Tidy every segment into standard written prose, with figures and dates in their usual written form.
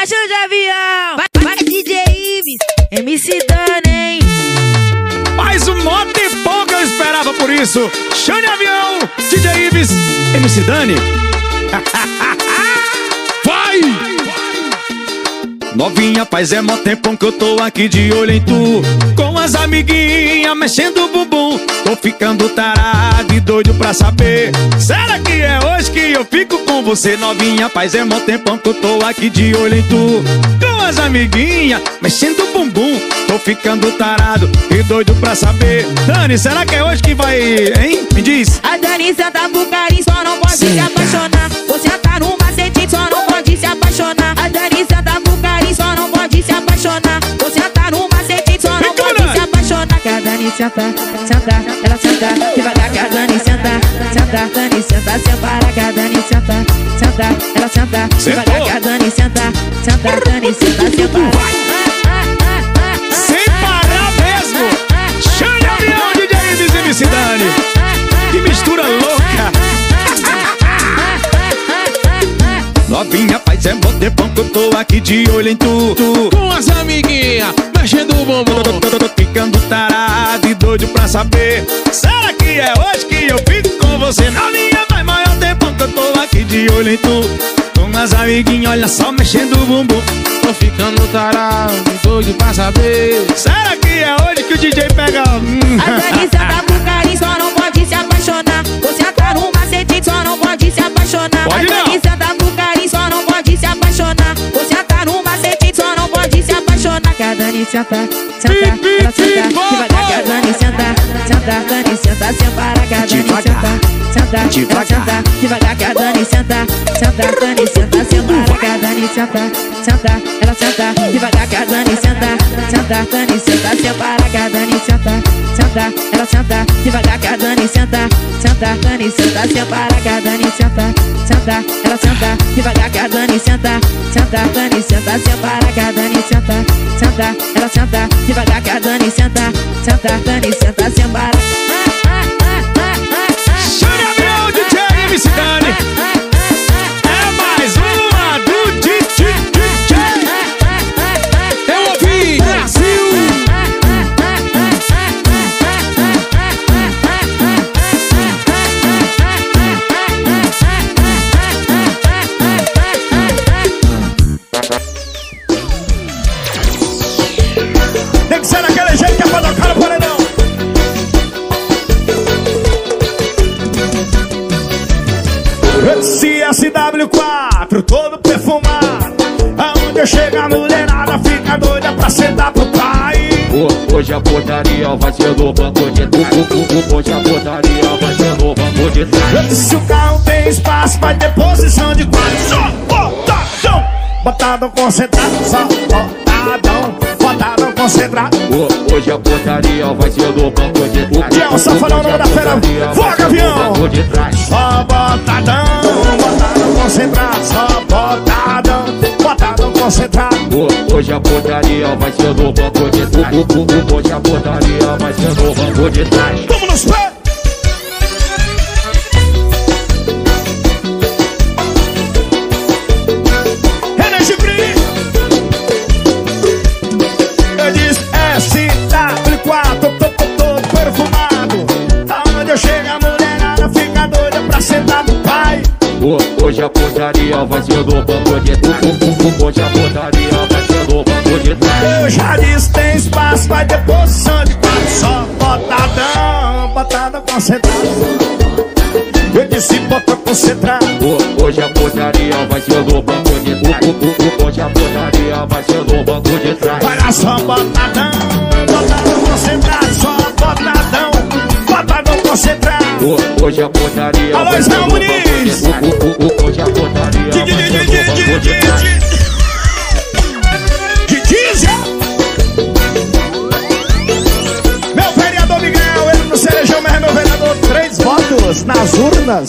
show de avião. Vai DJ Ives, MC Dani. Mais um mó tempão que eu esperava por isso. Show de avião, DJ Ives, MC Dani. Vai! Novinha, faz é mó tempão que eu tô aqui de olho em tu, com as amiguinhas mexendo o bumbum. Tô ficando tarado e doido pra saber, será que é hoje que eu fico com você? Novinha, faz é mó tempão que eu tô aqui de olho em tu, com as amiguinhas mexendo o bumbum. Tô ficando tarado e doido pra saber. Dani, será que é hoje que vai, hein? Me diz. A Dani senta pro carinho, só não pode se apaixonar. Você tá no macete, só não pode se apaixonar. A Dani senta pro carinho, só não pode se apaixonar. Você tá no macete, só não pode se apaixonar. Que a Dani senta, senta, ela senta devagar. Que a Dani senta, senta, Dani senta, separa. Que a Dani senta, senta, ela senta devagar. Que a Dani senta, senta, Dani senta, separa. Sem parar mesmo. Show de avião, DJ Ives e MC Dani. Que mistura louca. Novinha, faz é mó tempão que eu tô aqui de olho em tu, com as amiguinhas mexendo o bumbum. Tô ficando tarado e doido pra saber, será que é hoje que eu fico com você? Novinha, faz maior tempão que eu tô aqui de olho em tu, com as amiguinhas, olha só, mexendo o bumbum. Tô ficando tarado e doido pra saber, será que é hoje que o DJ pega? A Dani senta pro carinho, só não pode se apaixonar. Você tá no macete, só não pode se apaixonar. Pode não. A Dani senta pro carinho, só não pode se apaixonar. Você tá no macete, só não pode se apaixonar. Que a Dani senta, senta, ela senta devagar. Que a Dani senta, senta, Dani senta, separa. Que a Dani senta, senta, ela senta devagar. Que a Dani senta, senta, Dani senta, separa. Que a Dani senta, senta, ela senta devagar. Que a Dani senta, senta, Dani senta, separa. Que a Dani senta, senta, ela senta devagar. Que a Dani senta, senta, Dani senta, separa. Que a Dani senta, senta, ela senta devagar. Que a Dani senta, senta, Dani senta, separa. Que a Dani senta, senta, ela senta devagar. Que a Dani senta, senta, Dani senta, separa. Show de avião, DJ MC Dani. É mais uma do DJ. eu ouvi, Brasil. Tem que ser daquele jeito que é pra tocar no paredão. Esse SW4 todo perfumado, aonde eu chego a mulherada fica doida pra sentar pro pai. Hoje a portaria vai ser no banco de trás. Hoje a portaria vai ser no banco de trás. Eu disse o carro tem espaço, vai ter posição de quadro. Só botadão, botadão concentrado. Só botadão, botadão concentrado. Hoje a portaria vai ser no banco de trás. Tião, Safadão, nome da fera. Voga, avião. Só botadão, botadão concentrado. Só botadão, botadão concentrado. Hoje a portaria vai ser no banco de trás. Hoje a portaria vai ser no banco de trás. Vamos nos pés. Energy Free. Eu disse SW4, todo perfumado, aonde eu chego a mulherada fica doida pra sentar no pai. Hoje a portaria vai ser no banco de trás. Hoje a portaria vai ser no banco de trás. Eu já disse tem espaço, vai ter posição de quadro. Só botadão, botadão concentrado. Eu disse bota concentrado. Hoje a portaria vai ser no banco de trás. Hoje a portaria vai ser no banco de trás. Vai lá só botadão, botadão concentrado. Só botadão, botadão concentrado. Hoje a portaria Alô, vai ser Israel no banco Muniz. de trás. Hoje a portaria vai ser no banco de trás. Meu vereador Miguel, ele no Cerejão, mas é meu vereador. 3 votos nas urnas.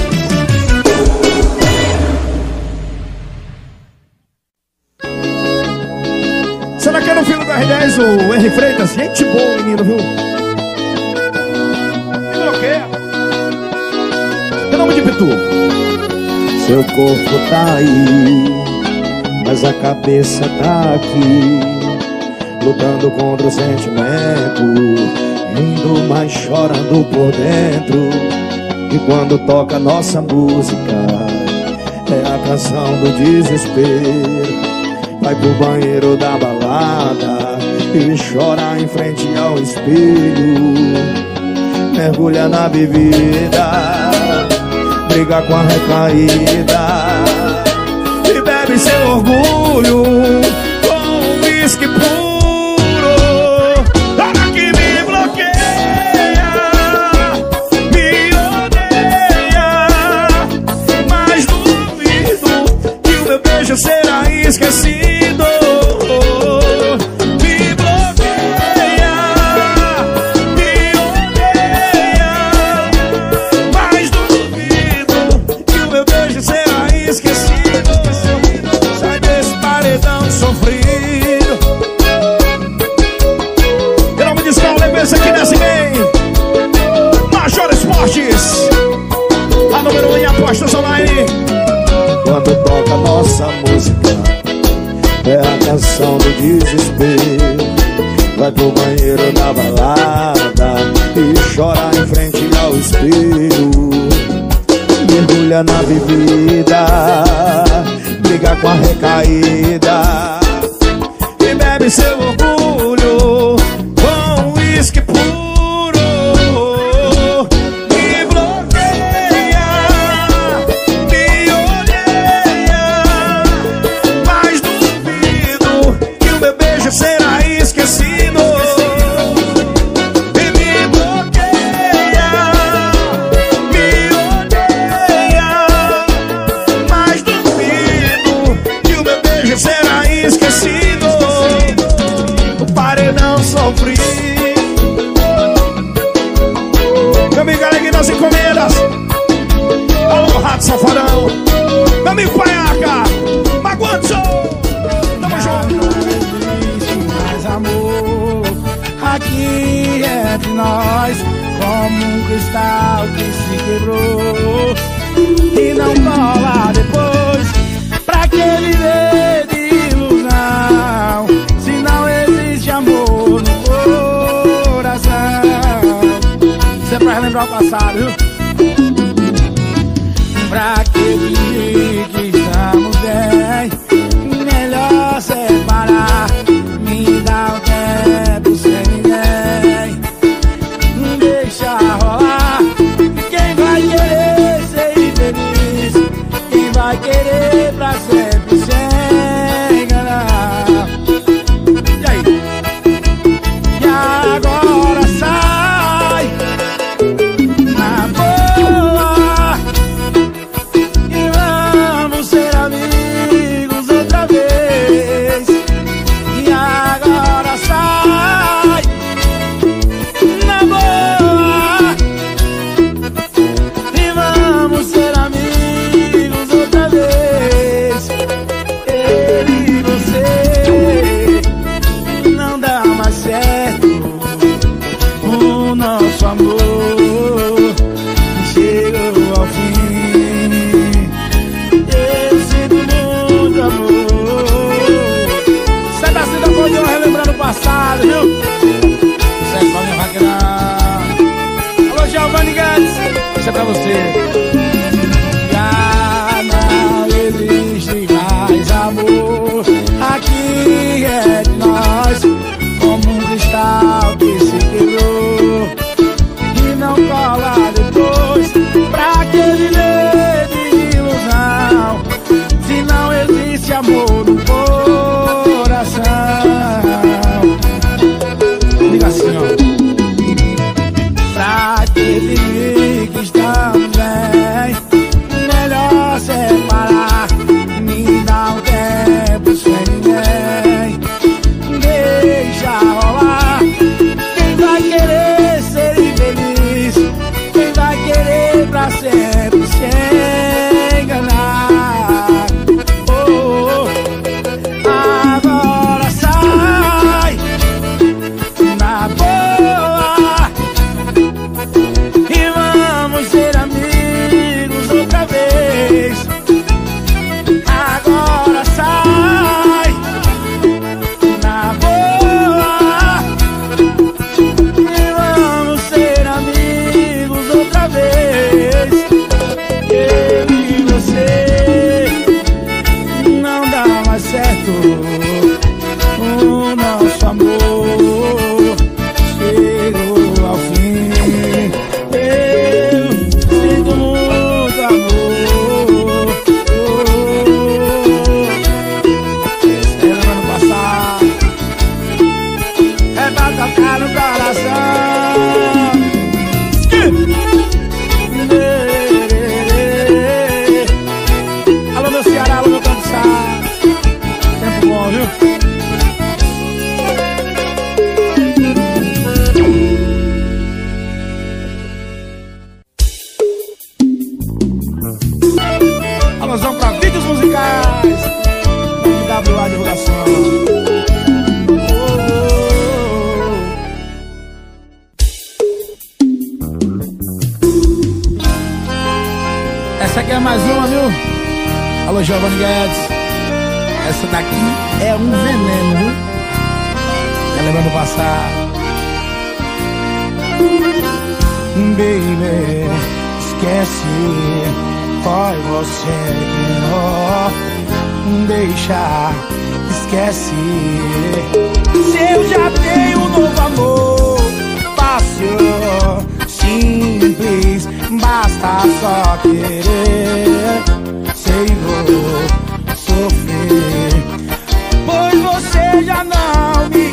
Será que é no filho do R10 o R. Freitas? Gente boa, menino, viu? Me bloqueia. Em nome de Pitu. Seu corpo tá aí, mas a cabeça tá aqui, lutando contra o sentimento, rindo, mas chorando por dentro. E quando toca nossa música, é a canção do desespero. Vai pro banheiro da balada e chora em frente ao espelho, mergulha na bebida, briga com a recaída e bebe seu orgulho com uísque puro. Para que me bloqueia, me odeia, mas duvido que o meu beijo será esquecido. Me bloqueia, me odeia, mas duvido que o meu beijo será esquecido. Sai desse paredão sofrido. Em nome de escola, lembrança que desce bem. Major Esportes, a número 1 em apostas online. Quando toca nossa música, é a canção do desespero. Vai pro banheiro da balada e chora em frente ao espelho, mergulha na bebida, briga com a recaída e bebe seu orgulho com uísque puro. Me bloqueia, me odeia, mas duvido que o meu beijo será esquecido. E me bloqueia, me odeia, mas duvido que o meu beijo será esquecido. O paredão sofrido. Meu amigo Alegre das Encomendas, alô Rato Safadão, meu amigo Paiaca, Maguanto, tamo junto. Mais amor aqui entre nós, como um cristal que se quebrou e não cola depois. Pra que viver de ilusão se não existe amor no coração? Isso é pra relembrar o passado, viu? Pra que fingir que estamos bem? Melhor separar, me dá um tempo sem ninguém. Deixa rolar. Quem vai querer ser feliz? Quem vai querer pra sempre se enganar? E aí? E agora sai na boa. certo. O nosso amor chegou ao fim. Eu sinto muito amor. Era no ano passado. É pra tocar no coração. Alô meu Ceará, alô meu Campo Sá. Tempo bom, viu? Alusão pra vídeos musicais WA Divulgação. Essa aqui é mais uma, viu? Alô, Giovanni Guedes. Essa daqui é um veneno, viu? Tá lembrando passar. Baby, esquece. Foi você que não deixa. Esquece. Se eu já tenho um novo amor, fácil, simples, basta só querer. Sei vou sofrer, pois você já não me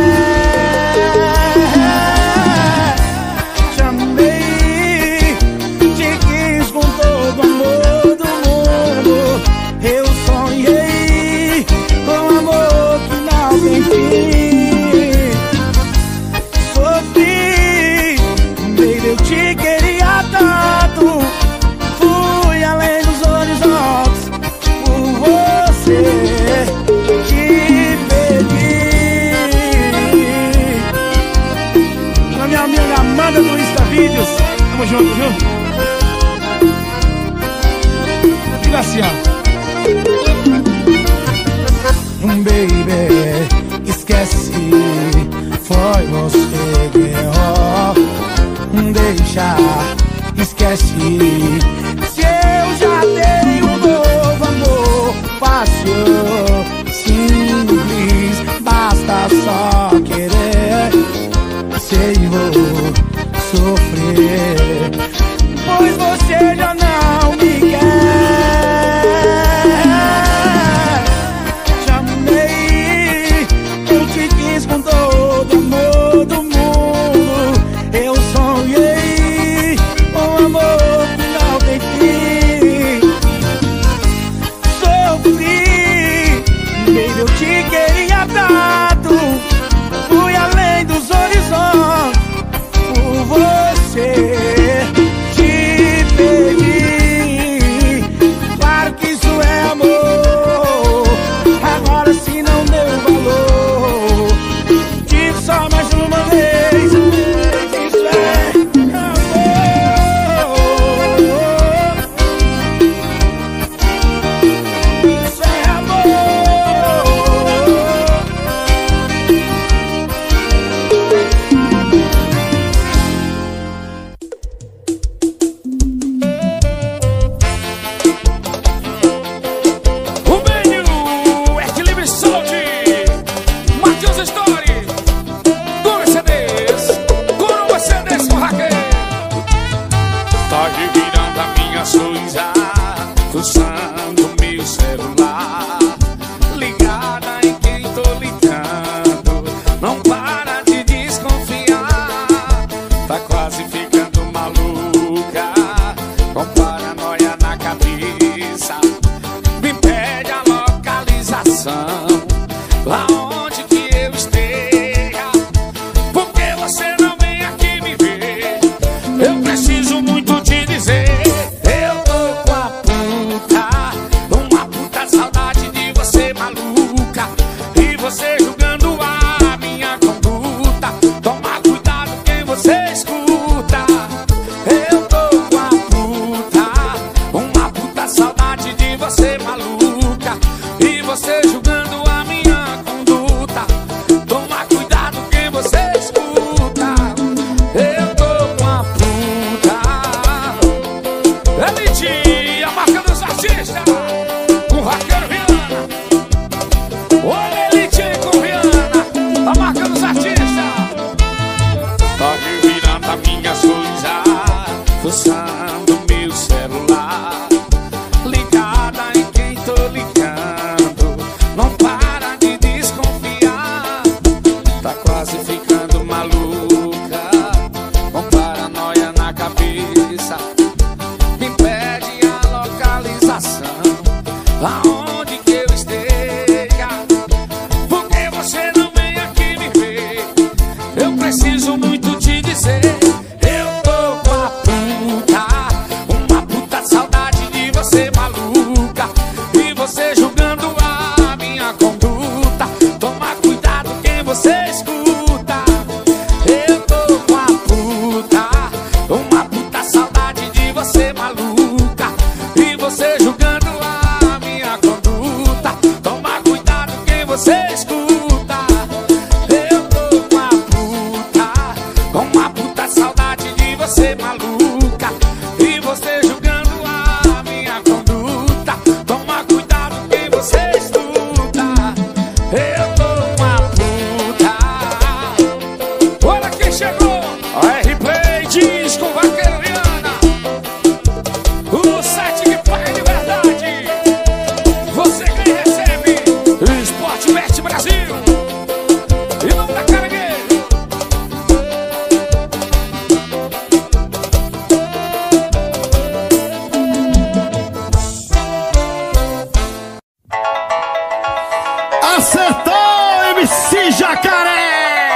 quer. Te amei, te quis com todo o amor do mundo. Eu sonhei com amor que não tem fim. Sofri, baby, eu te queria tanto. Fui além dos horizontes por você, te perdi. Na minha amiga Amanda do Insta Vídeos, tamo junto, viu? Diga assim, ó. Baby, esquece, foi você que errou. Deixa, esquece. Se eu já tenho um novo amor, fácil, simples, basta só querer. Sei vou sofrer, pois você já não me quer. Te amei, eu te quis com todo o amor do mundo. Eu sonhei um amor que não tem fim. Sofri, baby, eu te queria tanto. Fui além dos horizontes por você, te perdi. Claro que isso é amor, agora se não deu valor. Digo só mais uma vez, isso é amor. Isso é amor. Rubênio, Equilíbrio e Saúde, Matheus Story, Coro CDs com Raquel. Tá revirando a minha coisa, usando meu celular, ligada em quem tô ligando, não para de desconfiar. Tá quase ficando maluca, com paranoia na cabeça. Me pede a localização, lá onde que eu esteja, porque você não vem aqui me ver. Eu preciso muito te dizer, eu tô com a puta, uma puta saudade de você maluca, e você julgando a minha conduta. Toma cuidado quem você escuta. Eu tô com a puta, uma puta saudade de você maluca, e você julgando a minha conduta. você escuta. Eu tô com uma puta saudade de você, maluca. E você julgando a minha conduta. Toma cuidado quem você escuta. Eu tô olha quem chegou, a R-Play diz com Vaqueiro Rihanna. O site que paga de verdade. Você quem recebe o Esporte Bet Brasil. E não dá carangueiro. Acertou, MC Jacaré!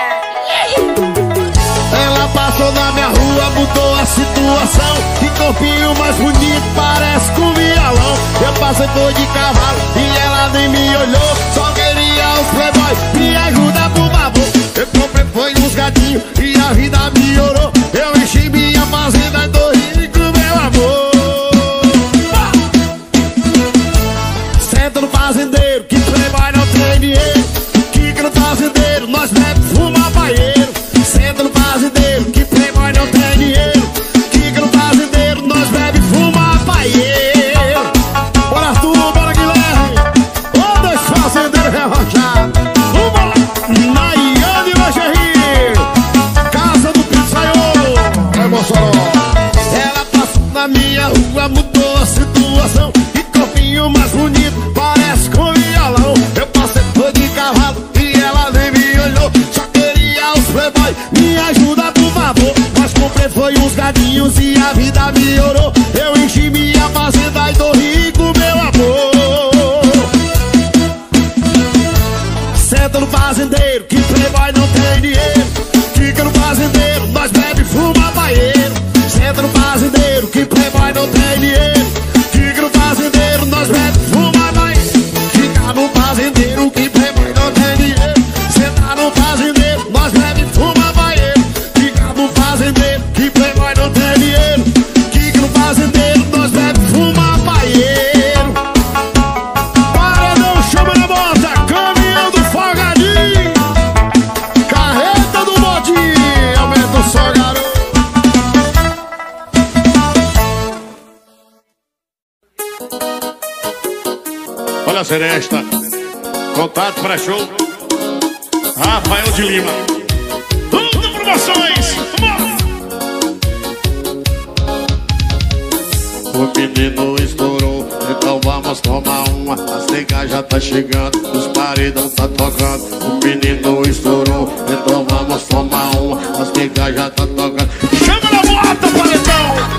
Ela passou na minha rua, mudou a situação. Que corpinho mais bonito, parece com violão. Eu passei foi de cavalo e ela nem me olhou. Só queria os playboy, me ajuda por favor. Eu comprei foi uns gatinhos e a vida melhorou. Eu enchi minha fazenda e tô rico, meu amor. Senta no fazendeiro, que playboy não tem dinheiro. Kika no fazendeiro, nós bebe, fuma, banheiro. Senta no fazendeiro, que playboy não tem dinheiro. Kika no fazendeiro, nós bebe, fuma, banheiro. Bora Arthur, bora Guilherme. Ô, dois fazendeiros rebaixados. Vamos lá. Nayane Lingerie, casa do pizzaiolo. É Mossoró. Ela passou na minha rua, mudou a situação. Que corpinho mais bonito, parece com violão. Eu passei foi de cavalo e ela nem me olhou. Só queria os playboy, me ajuda por favor. Mas comprei foi uns gadinhos e a vida melhorou. Eu enchi minha fazenda e tô rico, meu amor. Senta no fazendeiro, que playboy não tem dinheiro. Fica no fazendeiro, nós bebe, fuma, banheiro. Senta no fazendeiro, que playboy não tem dinheiro. Fica no fazendeiro, nós bebe, fuma, banheiro. Fica no fazendeiro, que playboy não tem dinheiro. Senta no fazendeiro, nós bebe, fuma, banheiro. Fica no fazendeiro, que playboy não tem dinheiro. Fica no fazendeiro, nós bebe, fuma, banheiro. Paredão, chama na bota, caminhão do folgadinho. Carreta do bodinho, aumenta o som, garoto. Olha a seresta. Contato para show Rafael de Lima. Tudo promoções. O menino estourou, então vamos tomar uma. As negas já tá chegando, os paredão tá tocando. O menino estourou, então vamos tomar uma. As negas já tá tocando. Chama na bota, paredão!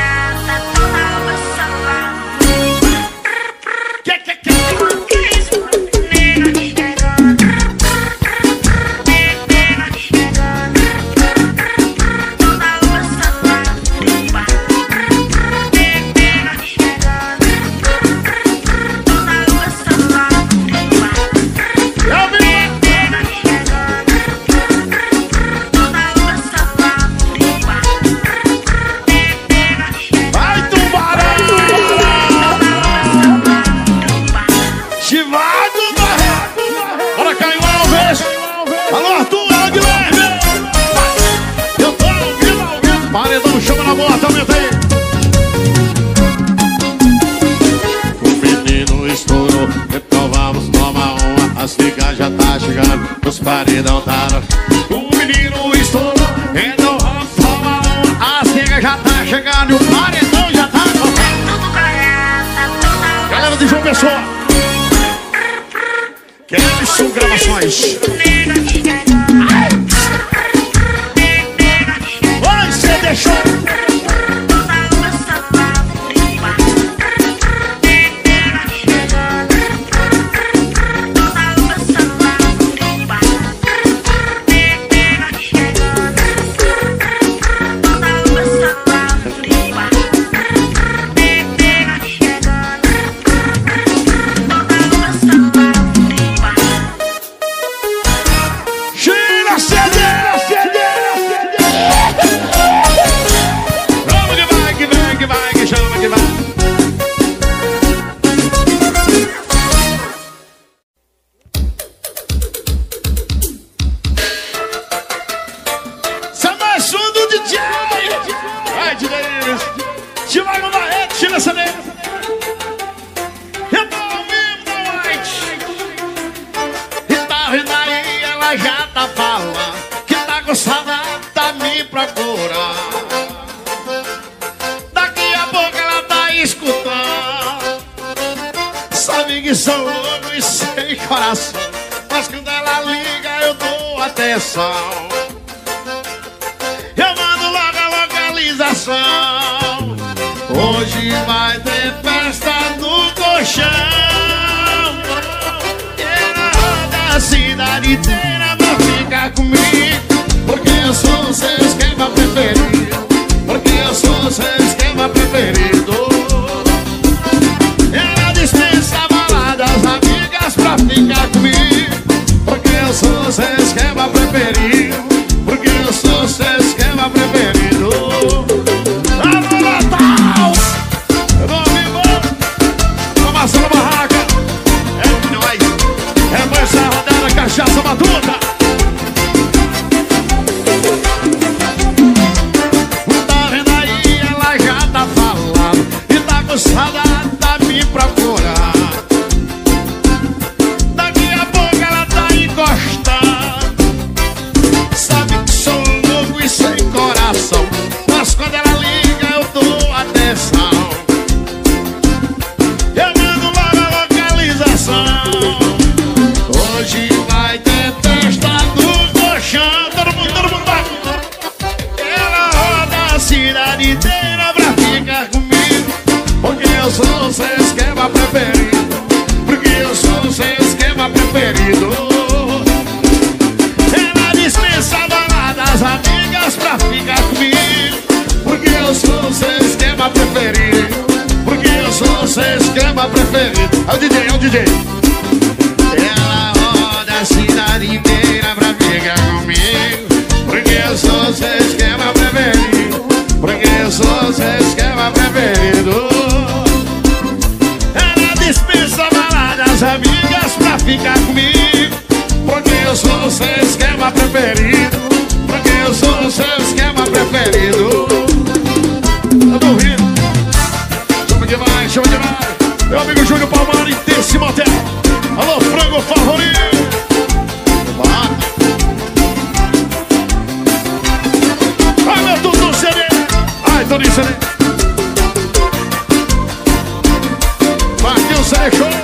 Os paredão tá no... O menino estourou, então vamos tomar uma. A cega já tá chegando e o paredão já tá tocando. Galera de João Pessoa, Kelson Gravações. Vai, você deixou. ela já tá falando que tá com saudade, tá me procurando. Daqui a pouco ela tá escutando. Sabe que sou louco e sem coração, mas quando ela liga eu dou atenção. Eu mando logo a localização. Hoje vai ter festa no colchão. A cidade inteira vai ficar comigo, porque eu sou o seu esquema preferido. Porque eu sou o seu esquema preferido. Ela dispensa baladas, amigas pra ficar comigo, porque eu sou o seu esquema preferido. Porque eu sou o seu esquema preferido. Alô, Natal! Vamos embora! Formação na barraca. É nóis! É mais essa rodada, cachaça matuta. Tá vendo aí, ela já tá falando e tá com saudade, tá me procurando. Daqui a pouco ela tá encostando. Sabe que sou louco e sem coração, mas quando ela liga eu dou atenção. Eu mando logo a localização. Hoje vai ter festa no colchão. Todo mundo vai. Ela roda a cidade inteira pra ficar comigo, porque eu sou o seu esquema preferido. Porque eu sou o seu esquema preferido. Ela dispensa baladas, amigas pra ficar comigo, porque eu sou o seu esquema preferido. Porque eu sou o seu esquema preferido. É o DJ, é o DJ. Ela roda a cidade inteira pra ficar comigo, porque eu sou o seu esquema preferido. Porque eu sou o seu esquema preferido. Ela dispensa baladas, amigas pra ficar comigo, porque eu sou o seu esquema preferido. Porque eu sou o seu esquema preferido. Eu tô ouvindo. Chama demais, chama demais. Meu amigo Júnior Palmari, desse motel. Alô, frango favorito. Ai, meu Tutu CD. Ai, Toninho CD. Matheus CD Show.